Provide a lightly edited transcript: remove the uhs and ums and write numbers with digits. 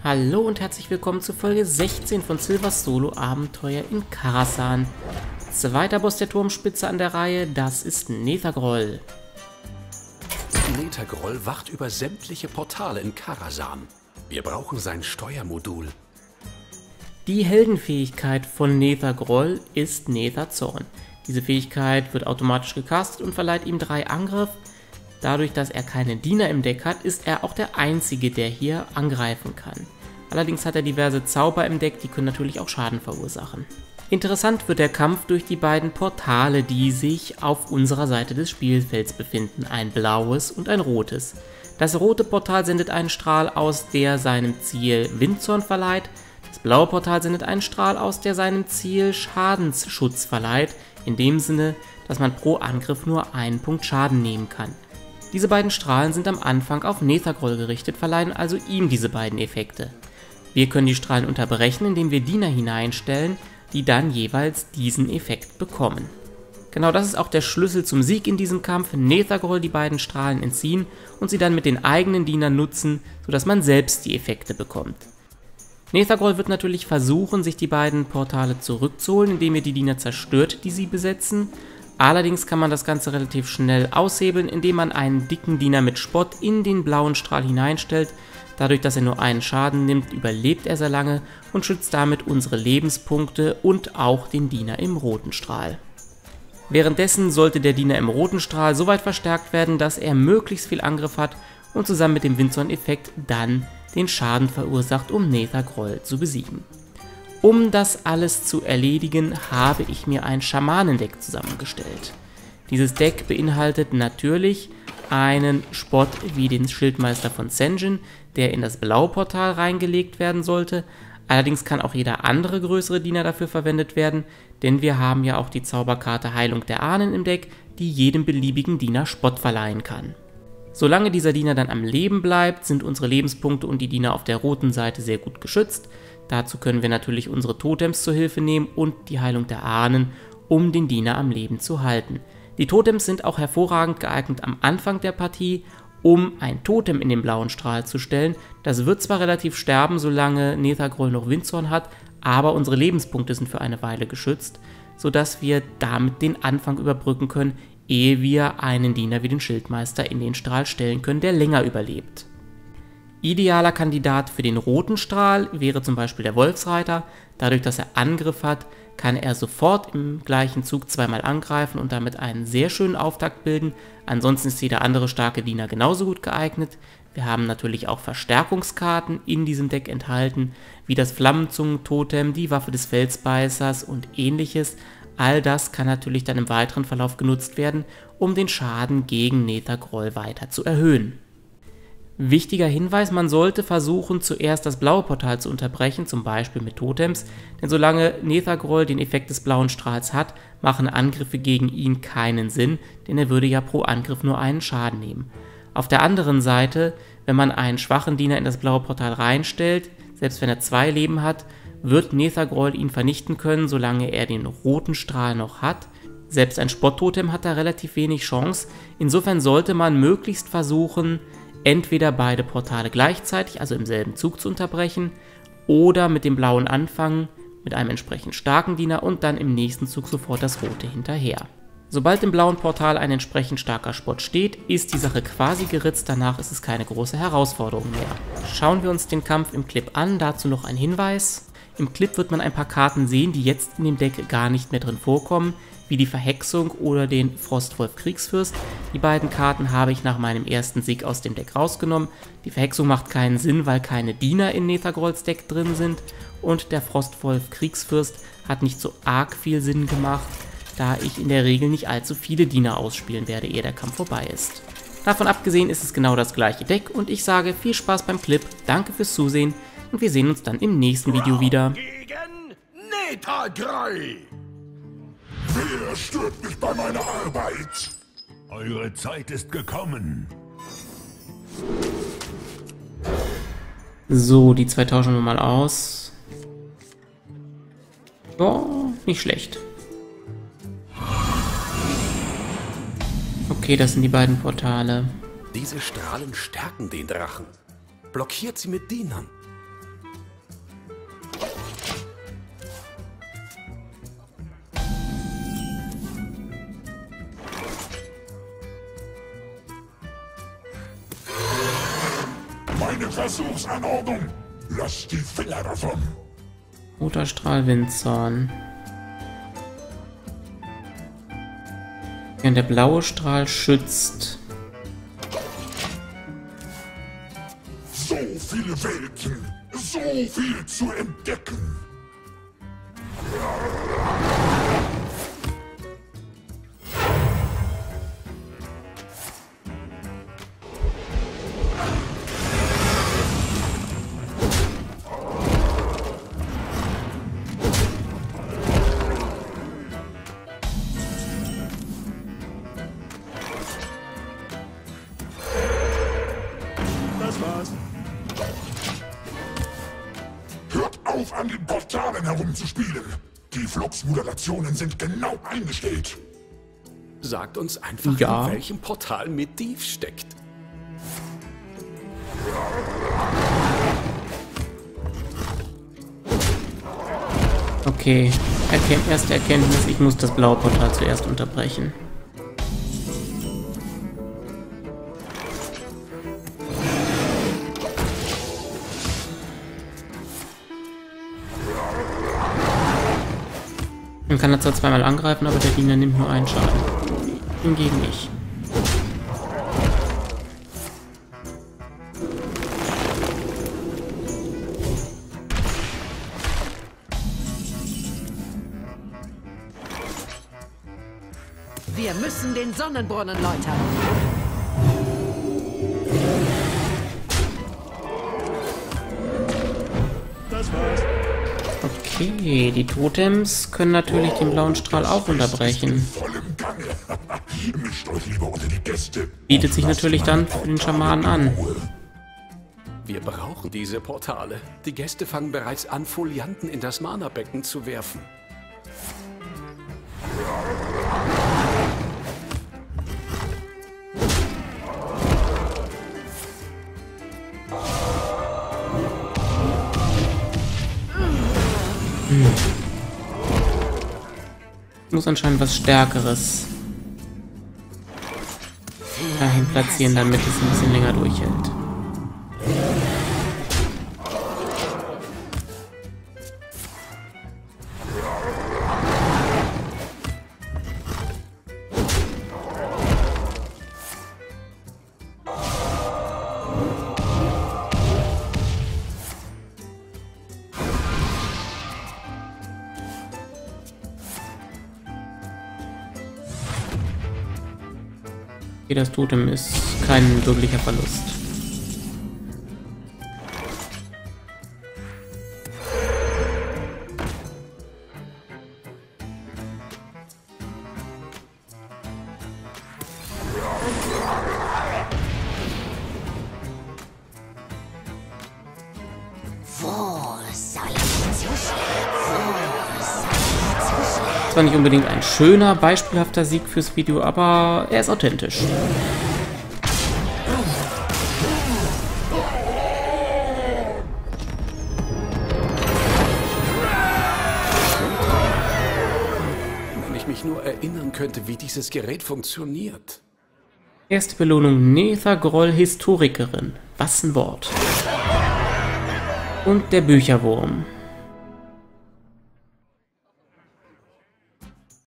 Hallo und herzlich willkommen zu Folge 16 von Silvers Solo-Abenteuer in Karasan. Zweiter Boss der Turmspitze an der Reihe, das ist Nethergroll. Nethergroll wacht über sämtliche Portale in Karasan. Wir brauchen sein Steuermodul. Die Heldenfähigkeit von Nethergroll ist Netherzorn. Diese Fähigkeit wird automatisch gecastet und verleiht ihm 3 Angriff. Dadurch, dass er keine Diener im Deck hat, ist er auch der Einzige, der hier angreifen kann. Allerdings hat er diverse Zauber im Deck, die können natürlich auch Schaden verursachen. Interessant wird der Kampf durch die beiden Portale, die sich auf unserer Seite des Spielfelds befinden, ein blaues und ein rotes. Das rote Portal sendet einen Strahl aus, der seinem Ziel Windzorn verleiht. Das blaue Portal sendet einen Strahl aus, der seinem Ziel Schadensschutz verleiht, in dem Sinne, dass man pro Angriff nur einen Punkt Schaden nehmen kann. Diese beiden Strahlen sind am Anfang auf Nethergroll gerichtet, verleihen also ihm diese beiden Effekte. Wir können die Strahlen unterbrechen, indem wir Diener hineinstellen, die dann jeweils diesen Effekt bekommen. Genau das ist auch der Schlüssel zum Sieg in diesem Kampf: Nethergroll die beiden Strahlen entziehen und sie dann mit den eigenen Dienern nutzen, sodass man selbst die Effekte bekommt. Nethergroll wird natürlich versuchen, sich die beiden Portale zurückzuholen, indem er die Diener zerstört, die sie besetzen. Allerdings kann man das Ganze relativ schnell aushebeln, indem man einen dicken Diener mit Spott in den blauen Strahl hineinstellt. Dadurch, dass er nur einen Schaden nimmt, überlebt er sehr lange und schützt damit unsere Lebenspunkte und auch den Diener im roten Strahl. Währenddessen sollte der Diener im roten Strahl so weit verstärkt werden, dass er möglichst viel Angriff hat und zusammen mit dem Windzorn-Effekt dann den Schaden verursacht, um Nethergroll zu besiegen. Um das alles zu erledigen, habe ich mir ein Schamanendeck zusammengestellt. Dieses Deck beinhaltet natürlich einen Spott wie den Schildmeister von Sen'jin, der in das blaue Portal reingelegt werden sollte. Allerdings kann auch jeder andere größere Diener dafür verwendet werden, denn wir haben ja auch die Zauberkarte Heilung der Ahnen im Deck, die jedem beliebigen Diener Spott verleihen kann. Solange dieser Diener dann am Leben bleibt, sind unsere Lebenspunkte und die Diener auf der roten Seite sehr gut geschützt. Dazu können wir natürlich unsere Totems zur Hilfe nehmen und die Heilung der Ahnen, um den Diener am Leben zu halten. Die Totems sind auch hervorragend geeignet am Anfang der Partie, um ein Totem in den blauen Strahl zu stellen. Das wird zwar relativ sterben, solange Nethergroll noch Windzorn hat, aber unsere Lebenspunkte sind für eine Weile geschützt, sodass wir damit den Anfang überbrücken können, ehe wir einen Diener wie den Schildmeister in den Strahl stellen können, der länger überlebt. Idealer Kandidat für den roten Strahl wäre zum Beispiel der Wolfsreiter. Dadurch, dass er Angriff hat, kann er sofort im gleichen Zug zweimal angreifen und damit einen sehr schönen Auftakt bilden. Ansonsten ist jeder andere starke Diener genauso gut geeignet. Wir haben natürlich auch Verstärkungskarten in diesem Deck enthalten, wie das Flammenzungen-Totem, die Waffe des Felsbeißers und ähnliches. All das kann natürlich dann im weiteren Verlauf genutzt werden, um den Schaden gegen Nethergroll weiter zu erhöhen. Wichtiger Hinweis: Man sollte versuchen, zuerst das blaue Portal zu unterbrechen, zum Beispiel mit Totems, denn solange Nethergroll den Effekt des blauen Strahls hat, machen Angriffe gegen ihn keinen Sinn, denn er würde ja pro Angriff nur einen Schaden nehmen. Auf der anderen Seite, wenn man einen schwachen Diener in das blaue Portal reinstellt, selbst wenn er 2 Leben hat, wird Nethergroll ihn vernichten können, solange er den roten Strahl noch hat. Selbst ein Spotttotem hat da relativ wenig Chance. Insofern sollte man möglichst versuchen, entweder beide Portale gleichzeitig, also im selben Zug, zu unterbrechen, oder mit dem blauen anfangen, mit einem entsprechend starken Diener und dann im nächsten Zug sofort das rote hinterher. Sobald im blauen Portal ein entsprechend starker Spott steht, ist die Sache quasi geritzt, danach ist es keine große Herausforderung mehr. Schauen wir uns den Kampf im Clip an, dazu noch ein Hinweis. Im Clip wird man ein paar Karten sehen, die jetzt in dem Deck gar nicht mehr drin vorkommen, wie die Verhexung oder den Frostwolf Kriegsfürst. Die beiden Karten habe ich nach meinem ersten Sieg aus dem Deck rausgenommen. Die Verhexung macht keinen Sinn, weil keine Diener in Nethergrolls Deck drin sind, und der Frostwolf Kriegsfürst hat nicht so arg viel Sinn gemacht, da ich in der Regel nicht allzu viele Diener ausspielen werde, ehe der Kampf vorbei ist. Davon abgesehen ist es genau das gleiche Deck und ich sage viel Spaß beim Clip, danke fürs Zusehen und wir sehen uns dann im nächsten Video wieder. Gegen Nethergroll! Wer stört mich bei meiner Arbeit? Eure Zeit ist gekommen. So, die 2 tauschen wir mal aus. Ja, nicht schlecht. Okay, das sind die beiden Portale. Diese Strahlen stärken den Drachen. Blockiert sie mit Dienern. eine Versuchsanordnung. Lasst die Finger davon. Roter Strahl, Windzorn. Während der blaue Strahl schützt. So viele Welten, so viel zu entdecken. Das war's. Hört auf, an den Portalen herumzuspielen. Die Fluxmodulationen sind genau eingestellt. Sagt uns einfach, Ja. in welchem Portal Medivh steckt. Okay, erste Erkenntnis, ich muss das blaue Portal zuerst unterbrechen. Man kann er zwar zweimal angreifen, aber der Diener nimmt nur einen Schaden. Hingegen ich. Wir müssen den Sonnenbrunnen läutern. Das war's. Okay, die Totems können natürlich den blauen Strahl auch unterbrechen. Voll im Gange. Mischt euch lieber unter die Gäste. Bietet sich natürlich dann für den Schamanen an. Wir brauchen diese Portale. Die Gäste fangen bereits an, Folianten in das Mana-Becken zu werfen. Muss anscheinend was Stärkeres dahin platzieren, damit es ein bisschen länger durchhält. Okay, das Totem ist kein wirklicher Verlust. Zwar nicht unbedingt ein schöner, beispielhafter Sieg fürs Video, aber er ist authentisch. Wenn ich mich nur erinnern könnte, wie dieses Gerät funktioniert. Erste Belohnung Nether Groll Historikerin. Was ein Wort. Und der Bücherwurm.